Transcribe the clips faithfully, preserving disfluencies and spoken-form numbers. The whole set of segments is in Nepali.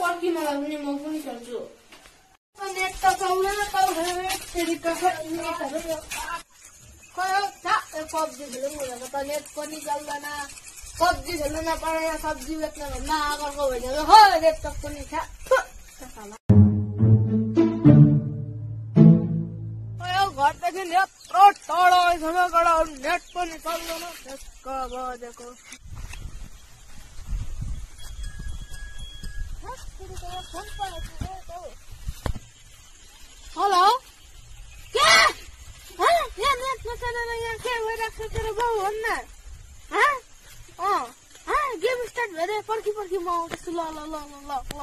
पर्खी मलाई पनि म पनि खेल्छु नेट त चल्दैन चल्दैन फेरि त नेटहरू पब्जी खेल्नु भनेको त नेट पनि चल्दैन सब्जी खेल्नु नपाएर सब्जी बेच्न भन्दा आगरको भइदिएको हो नेट त पनि छ घरदेखि यत्रो टाढो आइसम्म नेट पनि चल्दैन त्यसको बजेको हेलो के यहाँ नेट नचलेर यहाँ के भइरहेको छ तेरो बाउ भन्न गेम स्टार्ट भएर पर्खी पर्खी म आउँदैछु ल ल ल ल ल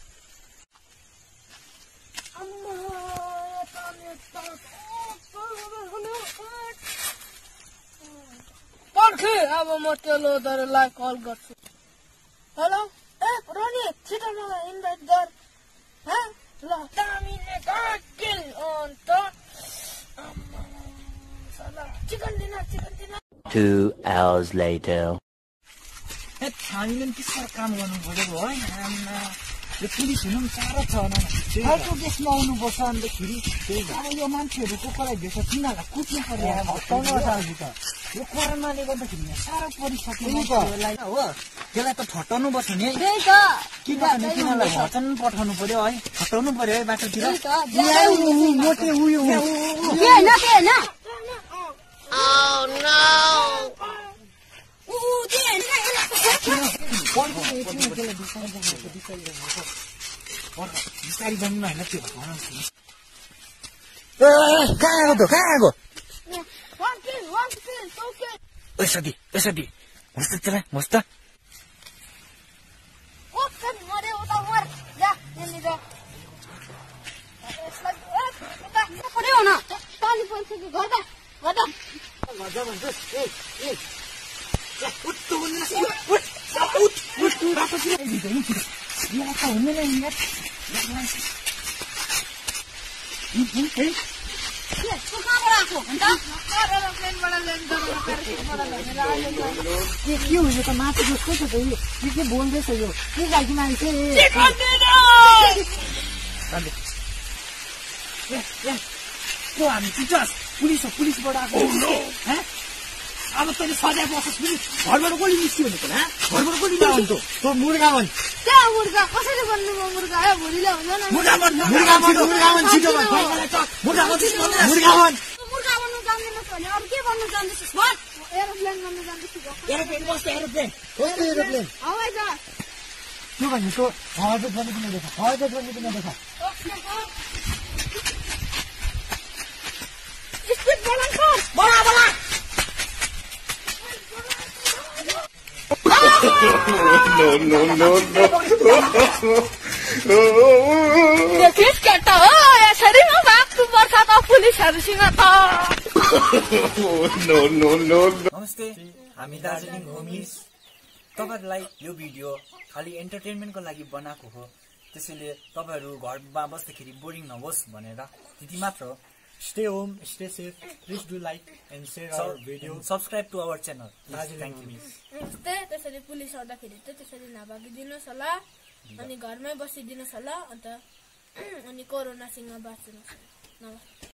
पर्खे अब म त्यो लोदरलाई कल गर्छु हेलो ए रोनित छिटो मलाई इन्भाइट गर ल दामीले गाकिल अन्त chicken dinner chicken dinner Two hours later. ए हामीले के साह्रो काम गर्नु परेको है यो पुलिस हुनु पनि साह्रो छ अर्को देशमा आउनुपर्छ अन्तखेरि अब यो मान्छेहरू को कसलाई भेट्छ तिनीहरूलाई कुट्नु पर्यो यो कोरोनाले गर्दाखेरि साह्रो परिसक्यो हो त्यसलाई त फटाउनु पर्छ नि है किनभने तिनीहरूलाई भचन पठाउनु पर्यो है हटाउनु पर्यो है बाटोतिर मोटे उयो बिस्तारी जानु होइन त्यो कहाँ आएको त कहाँ आएको यसरी यसरी होस् त त्यसलाई होस् त के हो यो त माथि जस्तो छ त यो के बोल्दैछ यो के खालको मान्छे त्यो हामी चिचास पुलिस हो पुलिसबाट आएको अब तैँले सजाय बसोस् पनि घरबाट कसले निस्क्यो भने त घरबाट कसले ल्याउनु त त्यो मुर्गा भन् त्यहाँ मुर्गा कसरी भन्नु म मुर्गा है भोलिले हुँदैन मुर्गा भन् मुर्गा भन् मुर्गा भन् छिटो भन् मुर्गा भन् मुर्गा भन् मुर्गा भन्नु जान्दैनस् भने अरू के भन्नु जान्दैछस् भन् एरोप्लेन भन्नु जान्दैछु एरोप्लेन कस्तो एरोप्लेन कस्तो एरोप्लेन हवाई जहाज त्यो भनेको हवाई जहाज बनिकन देखा हवाई जहाज बनिकन देखा स्पिड बढाउनु बढा बढा No, no, no, no. देखिस् केटा हो यसरी म भाग्नु पर्छ त पुलिसहरूसँग त No, no, no, no. नमस्ते हामी दार्जिलिङ होमिज तपाईहरुलाई यो भिडियो खाली एन्टरटेनमेन्टको लागि बनाएको हो त्यसैले तपाईहरु घरमा बस्दाखेरि बोरिङ नहोस् भनेर त्यति मात्र हो Stay home, stay safe. Please do like and share so, our video. Subscribe to our channel. Thank you. त्यसरी पुलिस आउँदाखेरि चाहिँ त्यसरी नभागिदिनुस् होला अनि घरमै बसिदिनुस् होला अन्त अनि कोरोनासँग बाँच्नुस्।